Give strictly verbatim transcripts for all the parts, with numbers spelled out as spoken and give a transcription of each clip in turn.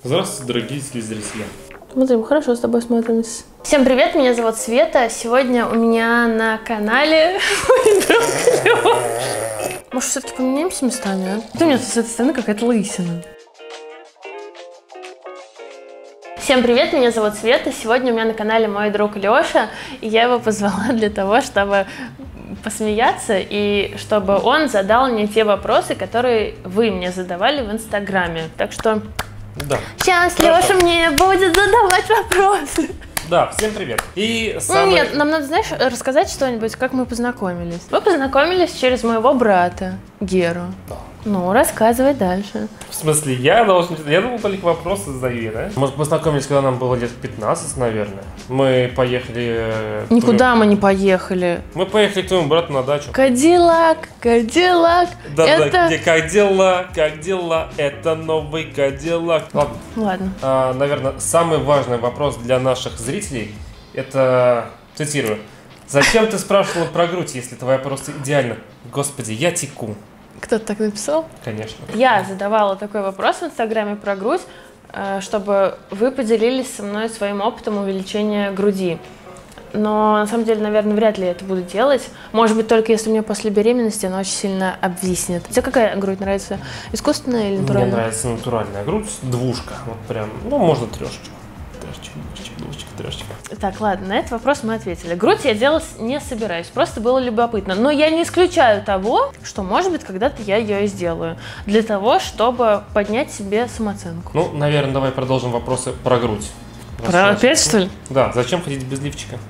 Здравствуйте, дорогие телезрители. Смотрим, хорошо с тобой смотримся. Всем привет, меня зовут Света. Сегодня у меня на канале мой друг Лёша. Может, все-таки поменяемся местами, а? Ты у меня с этой стороны какая-то лысина. Всем привет, меня зовут Света. Сегодня у меня на канале мой друг Лёша, и я его позвала для того, чтобы посмеяться и чтобы он задал мне те вопросы, которые вы мне задавали в Инстаграме. Так что да. Сейчас Лёша мне будет задавать вопросы. Да, всем привет. И самый... Ну нет, нам надо, знаешь, рассказать что-нибудь, как мы познакомились. Мы познакомились через моего брата Геру. Да. Ну, рассказывай дальше. В смысле, я должен... Я думал, только вопросы задаю, да? Мы познакомились, когда нам было лет пятнадцать, наверное. Мы поехали... Никуда мы не поехали. Мы поехали к твоему брату на дачу. Кадиллак, Кадиллак. Да, это... да, где как дела, как дела, это новый Кадиллак. Ладно. Ладно. А, наверное, самый важный вопрос для наших зрителей, это, цитирую, «Зачем ты спрашивала про грудь, если твоя просто идеальна? Господи, я теку». Кто-то так написал? Конечно. Я задавала такой вопрос в Инстаграме про грудь, чтобы вы поделились со мной своим опытом увеличения груди. Но на самом деле, наверное, вряд ли я это буду делать. Может быть, только если мне после беременности она очень сильно обвиснет. Тебе какая грудь нравится? Искусственная или натуральная? Мне нравится натуральная грудь, двушка. Вот прям, ну, можно трешечку. Трешечка, двушечка, двушечка, трешечка. Так, ладно, на этот вопрос мы ответили. Грудь я делать не собираюсь, просто было любопытно. Но я не исключаю того, что, может быть, когда-то я ее и сделаю. Для того, чтобы поднять себе самооценку. Ну, наверное, давай продолжим вопросы про грудь. Про опять, что ли? Да, зачем ходить без лифчика?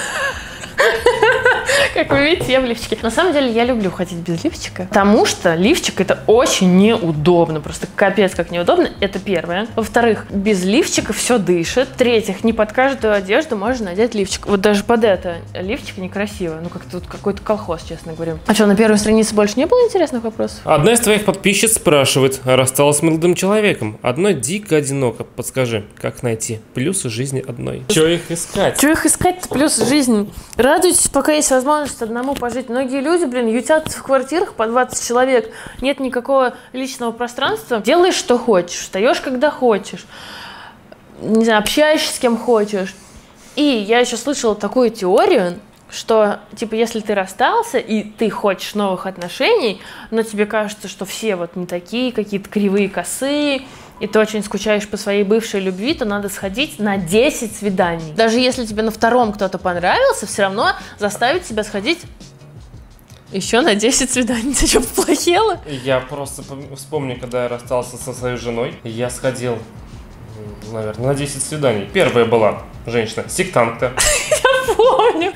Как вы видите, я в лифчике. На самом деле, я люблю ходить без лифчика, потому что лифчик — это очень неудобно. Просто капец как неудобно. Это первое. Во-вторых, без лифчика все дышит. В-третьих, не под каждую одежду можно надеть лифчик. Вот даже под это лифчик некрасиво. Ну, как тут какой-то колхоз, честно говоря. А что, на первой странице больше не было интересных вопросов? Одна из твоих подписчиц спрашивает, рассталась с молодым человеком. Одной дико одиноко. Подскажи, как найти плюсы жизни одной? Чего их искать? Чего их искать-то плюсы жизни? Радуйтесь, пока есть возможность одному пожить. Многие люди, блин, ютятся в квартирах по двадцать человек, нет никакого личного пространства. Делаешь, что хочешь, встаешь, когда хочешь, не знаю, общаешься с кем хочешь. И я еще слышала такую теорию, что, типа, если ты расстался, и ты хочешь новых отношений, но тебе кажется, что все вот не такие, какие-то кривые, косые, и ты очень скучаешь по своей бывшей любви, то надо сходить на десять свиданий. Даже если тебе на втором кто-то понравился, все равно заставить себя сходить еще на десять свиданий. Ты что, поплохела? Я просто вспомню, когда я расстался со своей женой, я сходил, наверное, на десять свиданий. Первая была женщина, сектантка. Я помню.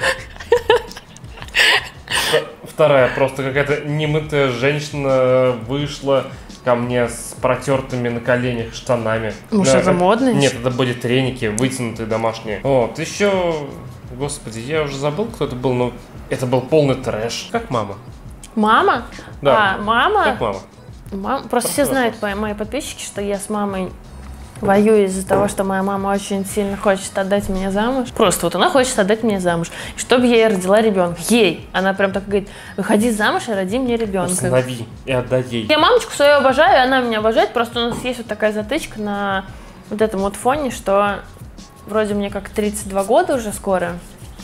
Вторая просто какая-то немытая женщина вышла ко мне с протертыми на коленях штанами. Может, это модно? Нет, это были треники, вытянутые домашние. Вот, еще, господи, я уже забыл, кто это был, но это был полный трэш. Как мама. Мама? Да. А, мама? Как мама. Мама? Просто, Просто все знают, мои подписчики, что я с мамой воюю из-за того, что моя мама очень сильно хочет отдать меня замуж. Просто вот она хочет отдать меня замуж. И чтобы я ей родила ребенка. Ей! Она прям так говорит, выходи замуж и роди мне ребенка. Усынови и отдай ей. Я мамочку свою обожаю, она меня обожает. Просто у нас есть вот такая затычка на вот этом вот фоне, что вроде мне как тридцать два года уже скоро,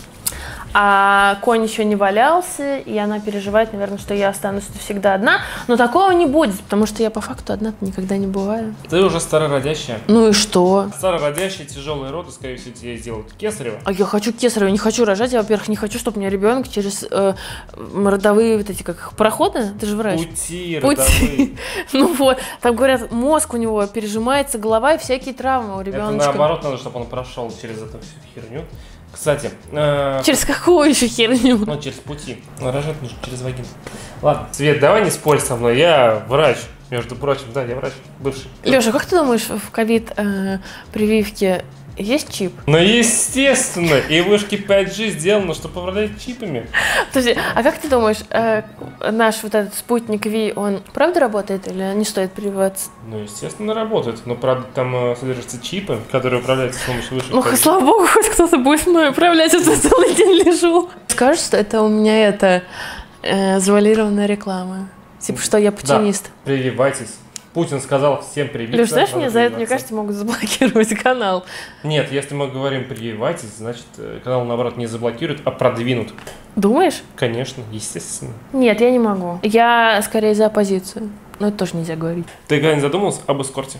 а конь еще не валялся, и она переживает, наверное, что я останусь всегда одна. Но такого не будет, потому что я по факту одна-то никогда не бываю. Ты уже старородящая. Ну и что? Старородящие тяжелые роды, скорее всего, тебе сделают кесарево. А я хочу кесарево, не хочу рожать. Я, во-первых, не хочу, чтобы у меня ребенок через э, родовые вот эти как проходы. Ты же врач. Пути родовые. Ну вот, там говорят, мозг у него пережимается, голова и всякие травмы у ребенка. Это наоборот надо, чтобы он прошел через эту всю херню. Кстати, э... через какую еще херню? Ну, через пути. Ну, рожать нужно через вагину. Ладно, Свет, давай не спорь со мной. Я врач, между прочим. Да, я врач, бывший. Леша, как ты думаешь, в ковид э, прививке есть чип? Ну, естественно. И вышки пять джи сделаны, чтобы управлять чипами. Подожди, а как ты думаешь, э, наш вот этот спутник Ви, он правда работает или не стоит прививаться? Ну, естественно, работает. Но, правда, там э, содержатся чипы, которые управляются с помощью вышек Ну, пять джи. слава богу, хоть кто-то будет мной управлять, а то целый день лежу. Скажешь, что это у меня это э, завуалированная реклама? Типа, что я путинист? Да, прививайтесь. Путин сказал всем привиться. Леш, знаешь, мне за это, мне кажется, могут заблокировать канал. Нет, если мы говорим прививайтесь, значит канал, наоборот, не заблокируют, а продвинут. Думаешь? Конечно, естественно. Нет, я не могу. Я скорее за оппозицию. Но это тоже нельзя говорить. Ты когда-нибудь задумался об эскорте?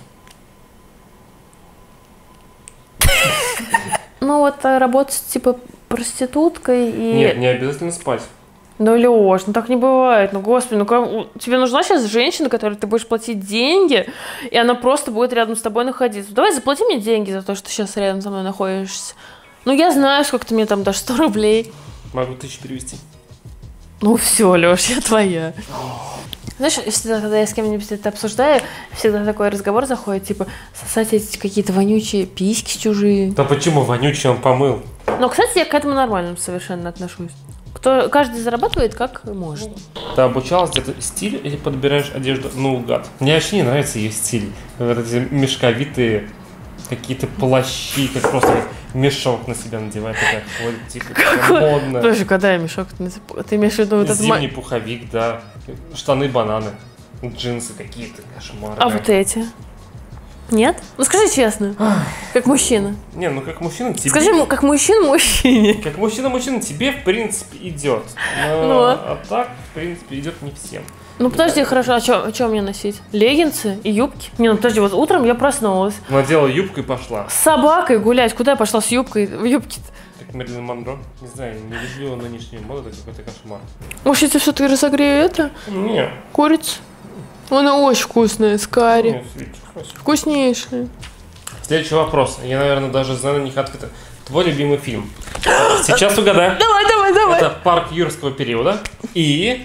Ну вот работать типа проституткой и... Нет, не обязательно спать. Ну, Лёш, ну так не бывает. Ну, господи, ну как... тебе нужна сейчас женщина, которой ты будешь платить деньги, и она просто будет рядом с тобой находиться. Давай заплати мне деньги за то, что ты сейчас рядом со мной находишься. Ну, я знаю, сколько ты мне там дашь, сто рублей. Могу тысячу перевести. Ну, все, Лёш, я твоя. Знаешь, всегда, когда я с кем-нибудь это обсуждаю, всегда такой разговор заходит, типа, сосать эти какие-то вонючие письки чужие. Да почему вонючий он помыл? Но, кстати, я к этому нормально совершенно отношусь. Кто, каждый зарабатывает как может. Ты обучалась где-то стилю или подбираешь одежду наугад? Мне вообще не нравится ее стиль. Вот эти мешковитые какие-то плащи, как просто мешок на себя надевает, такая ходит, типа, модно. Подожди, когда я мешок? Ты имеешь в виду вот этот... Зимний пуховик, да. Штаны-бананы. Джинсы какие-то кошмарные. А вот эти? Нет? Ну скажи честно, как мужчина. Не, ну как мужчина тебе... Скажи ему, как мужчина мужчине. Как мужчина-мужчина тебе, в принципе, идет. Но, Ну. А так, в принципе, идет не всем. Ну подожди, хорошо, а что а чё мне носить? Леггинсы и юбки? Не, ну подожди, вот утром я проснулась. Надела юбку и пошла. С собакой гулять. Куда я пошла с юбкой в юбке? Как Мэрилин Монро. Не знаю, не люблю нынешнюю моду, это какой-то кошмар. Может, я тебе все-таки разогрею это? Не. Курицу? Она очень вкусная, с карри. Не, Свет, хорошо. Вкуснейшая. Следующий вопрос. Я, наверное, даже знаю на них ответы. Твой любимый фильм? Сейчас угадай. Давай, давай, давай. Это «Парк юрского периода» и...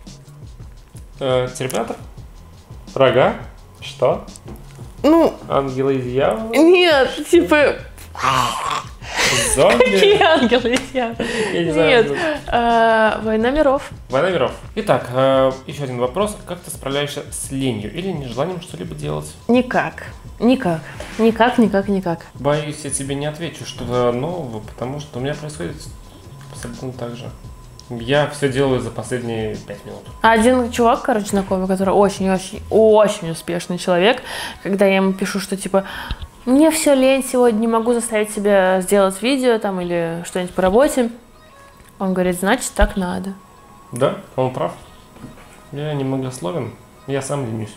Э, «Терминатор». «Рога». Что? Ну, «Ангелы и дьяволы». нет, типа... «Зомби». Какие ангелы я? Я не знаю. Нет. А, «Война миров». «Война миров». Итак, э, еще один вопрос. Как ты справляешься с ленью или нежеланием что-либо делать? Никак. Никак. Никак, никак, никак. Боюсь, я тебе не отвечу что-то нового, потому что у меня происходит абсолютно так же. Я все делаю за последние пять минут. Один чувак, короче, знакомый, который очень-очень-очень успешный человек, когда я ему пишу, что типа мне все лень сегодня, не могу заставить себя сделать видео там или что-нибудь по работе, он говорит, значит, так надо. Да, он прав. Я немногословен, я сам ленюсь.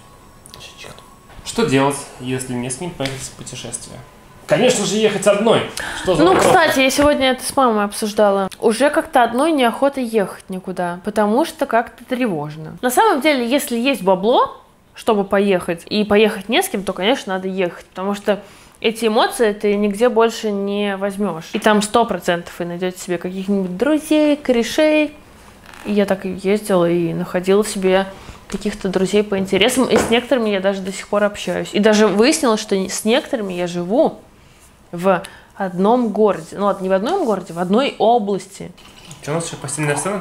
Что делать, если не с ним поехать в путешествие? Конечно же, ехать одной. Что за Ну, вопрос? кстати, я сегодня это с мамой обсуждала. Уже как-то одной неохота ехать никуда, потому что как-то тревожно. На самом деле, если есть бабло, чтобы поехать, и поехать не с кем, то, конечно, надо ехать, потому что эти эмоции ты нигде больше не возьмешь. И там сто процентов вы найдете себе каких-нибудь друзей, корешей. И я так и ездила и находила себе каких-то друзей по интересам, и с некоторыми я даже до сих пор общаюсь. И даже выяснилось, что с некоторыми я живу в одном городе. Ну, не в одном городе, в одной области. Что, у нас еще постельная сцена?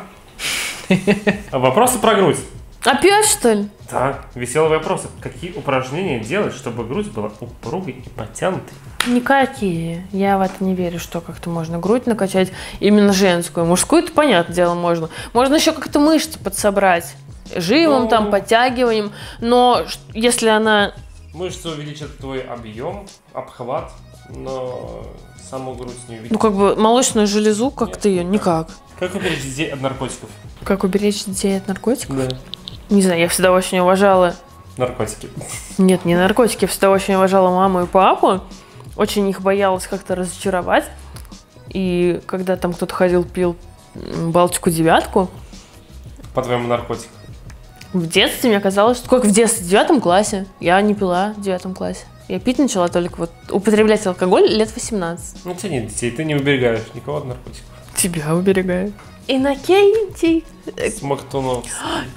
Вопросы про грудь. Опять, что ли? Да, веселые вопросы. Какие упражнения делать, чтобы грудь была упругой и подтянутой? Никакие. Я в это не верю, что как-то можно грудь накачать именно женскую. Мужскую-то, понятное дело, можно. Можно еще как-то мышцы подсобрать. Жимом, Ну... там, подтягиванием. Но если она... Мышцы увеличат твой объем, обхват, но саму грудь не увеличат. Ну, как бы молочную железу, как Нет, ты ее, никак. никак. Как уберечь детей от наркотиков? Как уберечь детей от наркотиков? Да. Не знаю, я всегда очень уважала... Наркотики. Нет, не наркотики. Я всегда очень уважала маму и папу. Очень их боялась как-то разочаровать. И когда там кто-то ходил, пил Балтику-девятку... По-твоему, наркотик? В детстве мне казалось, что... Как в детстве? В девятом классе. Я не пила в девятом классе. Я пить начала только вот... Употреблять алкоголь лет восемнадцать. Ну, у тебя нет детей, ты не уберегаешь никого от наркотиков. Тебя уберегаю. Иннокентий. Смоктунов.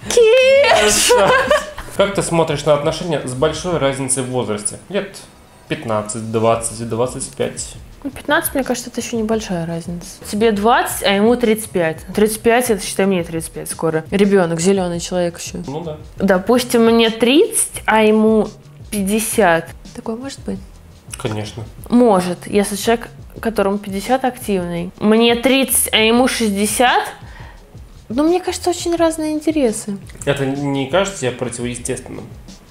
Кеша. Как ты смотришь на отношения с большой разницей в возрасте? Лет пятнадцать, двадцать, двадцать пять. пятнадцать, мне кажется, это еще небольшая разница. Тебе двадцать, а ему тридцать пять. тридцать пять, это, считай, мне тридцать пять скоро. Ребенок, зеленый человек еще. Ну да. Допустим, мне тридцать, а ему пятьдесят. Такое может быть? Конечно. Может, если человек, которому пятьдесят, активный. Мне тридцать, а ему шестьдесят. Ну, мне кажется, очень разные интересы. Это не кажется тебе противоестественным?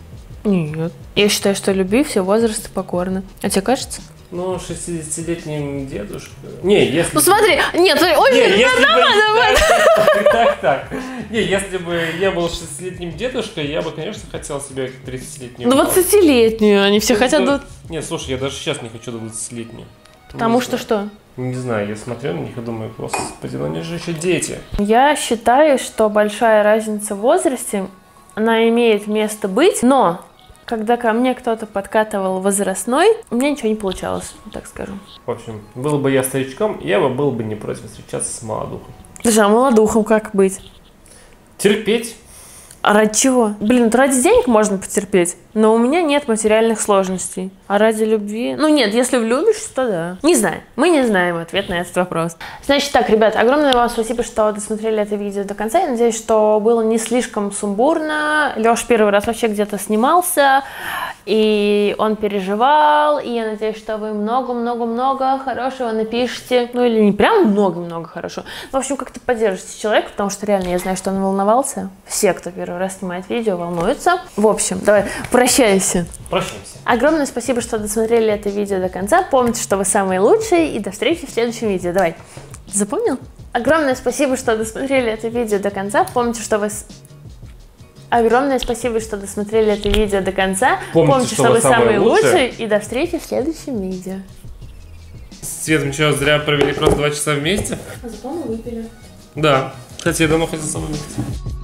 Нет. Я считаю, что любви все возрасты покорны. А тебе кажется? Ну, шестидесятилетний дедушка... Не, если... Ну смотри, нет, очень... Не, если бы... Так, так, так. Не, если бы я был шестидесятилетним дедушкой, я бы, конечно, хотел себе тридцатилетнюю. двадцатилетнюю, они все хотят... Нет, слушай, я даже сейчас не хочу двадцатилетнюю. Потому что что? Не знаю, я смотрю на них и думаю, господи, ну они же еще дети. Я считаю, что большая разница в возрасте, она имеет место быть, но... Когда ко мне кто-то подкатывал возрастной, у меня ничего не получалось, так скажу. В общем, был бы я старичком, я бы был бы не против встречаться с молодухом. Слушай, а молодухом как быть? Терпеть. А ради чего? Блин, ради денег можно потерпеть, но у меня нет материальных сложностей. А ради любви? Ну нет, если влюбишься, то да. Не знаю, мы не знаем ответ на этот вопрос. Значит так, ребят, огромное вам спасибо, что досмотрели это видео до конца. Я надеюсь, что было не слишком сумбурно. Лёш первый раз вообще где-то снимался, и он переживал, и я надеюсь, что вы много-много-много хорошего напишите. Ну или не прям много-много хорошего. В общем, как-то поддержите человека, потому что реально я знаю, что он волновался. Все, кто первый раз снимает видео, волнуются. В общем, давай прощайся. Прощаемся. Огромное спасибо, что досмотрели это видео до конца. Помните, что вы самые лучшие, и до встречи в следующем видео. Давай. Запомнил? Огромное спасибо, что досмотрели это видео до конца. Помните, что вы... Огромное спасибо, что досмотрели это видео до конца. Помните, Помните что, что вы самые лучшие. лучшие. И до встречи в следующем видео. Свет, мы что, зря провели просто два часа вместе? А за выпили. Да. Кстати, я давно хотел с тобой выпить.